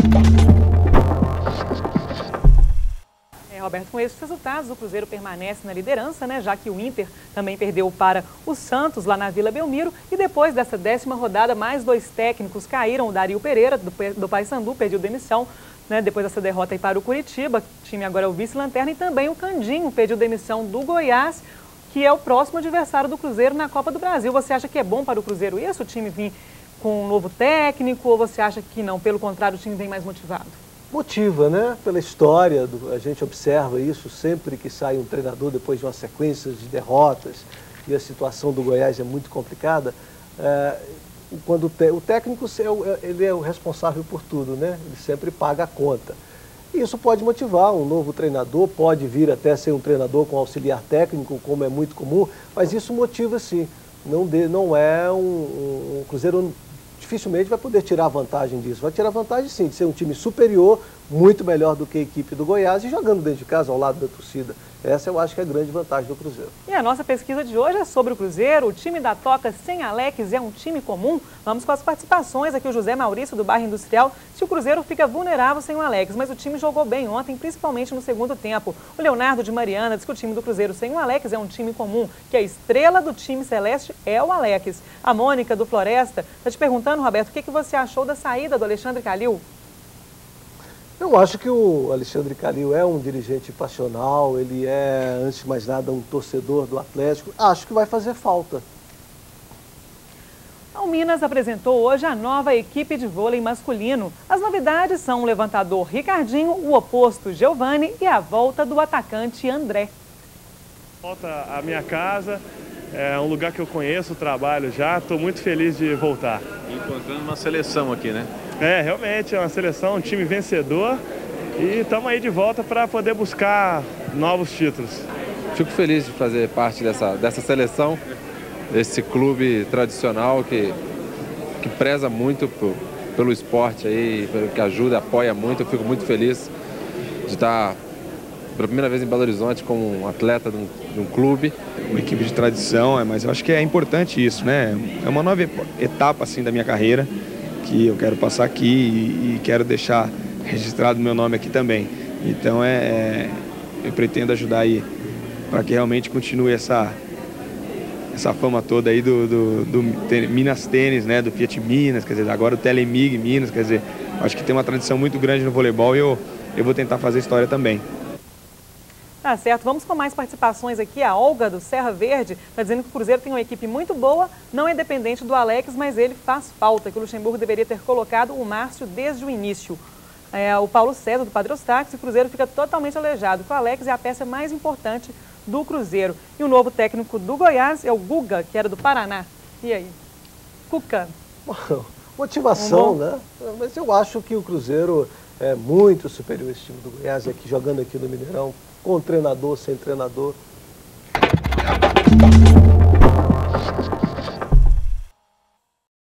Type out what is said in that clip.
Roberto, com esses resultados, o Cruzeiro permanece na liderança, né? Já que o Inter também perdeu para o Santos lá na Vila Belmiro. E depois dessa 10ª rodada, mais 2 técnicos caíram. O Dario Pereira, do Paysandu, pediu demissão, né? Depois dessa derrota aí para o Curitiba. O time agora é o vice-lanterna. E também o Candinho pediu demissão do Goiás, que é o próximo adversário do Cruzeiro na Copa do Brasil. Você acha que é bom para o Cruzeiro isso, o time vir com um novo técnico? Ou você acha que não? Pelo contrário, o time vem mais motivado? Motiva, né? Pela história, a gente observa isso sempre que sai um treinador depois de uma sequência de derrotas e a situação do Goiás é muito complicada. Quando o técnico ele é o responsável por tudo, né? Ele sempre paga a conta. E isso pode motivar um novo treinador, pode vir até ser um treinador com auxiliar técnico, como é muito comum, mas isso motiva sim. Não é o Cruzeiro dificilmente vai poder tirar vantagem disso. Vai tirar vantagem sim, de ser um time superior, muito melhor do que a equipe do Goiás e jogando dentro de casa, ao lado da torcida. Essa eu acho que é a grande vantagem do Cruzeiro. E a nossa pesquisa de hoje é sobre o Cruzeiro. O time da Toca sem Alex é um time comum? Vamos com as participações aqui. O José Maurício, do bairro Industrial. Se o Cruzeiro fica vulnerável sem o Alex, mas o time jogou bem ontem, principalmente no segundo tempo. O Leonardo de Mariana diz que o time do Cruzeiro sem o Alex é um time comum, que a estrela do time celeste é o Alex. A Mônica, do Floresta, está te perguntando, Roberto, o que você achou da saída do Alexandre Calil? Eu acho que o Alexandre Calil é um dirigente passional, ele é, antes de mais nada, um torcedor do Atlético. Acho que vai fazer falta. O Minas apresentou hoje a nova equipe de vôlei masculino. As novidades são o levantador Ricardinho, o oposto Giovani e a volta do atacante André. Volta à minha casa, é um lugar que eu conheço, trabalho já, estou muito feliz de voltar. Encontrando uma seleção aqui, né? Realmente é uma seleção, um time vencedor e estamos aí de volta para poder buscar novos títulos. Fico feliz de fazer parte dessa seleção, desse clube tradicional que preza muito pelo esporte aí, que ajuda, apoia muito. Eu fico muito feliz de estar pela primeira vez em Belo Horizonte como um atleta de um clube. Uma equipe de tradição, mas eu acho que é importante isso, né? É uma nova etapa assim da minha carreira, que eu quero passar aqui e quero deixar registrado meu nome aqui também. Então eu pretendo ajudar aí para que realmente continue essa fama toda aí do Minas Tênis, né? Do Fiat Minas, quer dizer, agora o Telemig Minas, quer dizer, acho que tem uma tradição muito grande no voleibol e eu vou tentar fazer história também. Tá certo, vamos com mais participações aqui. A Olga, do Serra Verde, está dizendo que o Cruzeiro tem uma equipe muito boa, não é dependente do Alex, mas ele faz falta, que o Luxemburgo deveria ter colocado o Márcio desde o início. O Paulo César, do Padre Eustáquio, o Cruzeiro fica totalmente aleijado, que o Alex é a peça mais importante do Cruzeiro. E o novo técnico do Goiás é o Guga, que era do Paraná. E aí? Cuca? Motivação, né? Mas eu acho que o Cruzeiro é muito superior a esse time do Goiás, aqui, jogando aqui no Mineirão, com treinador, sem treinador.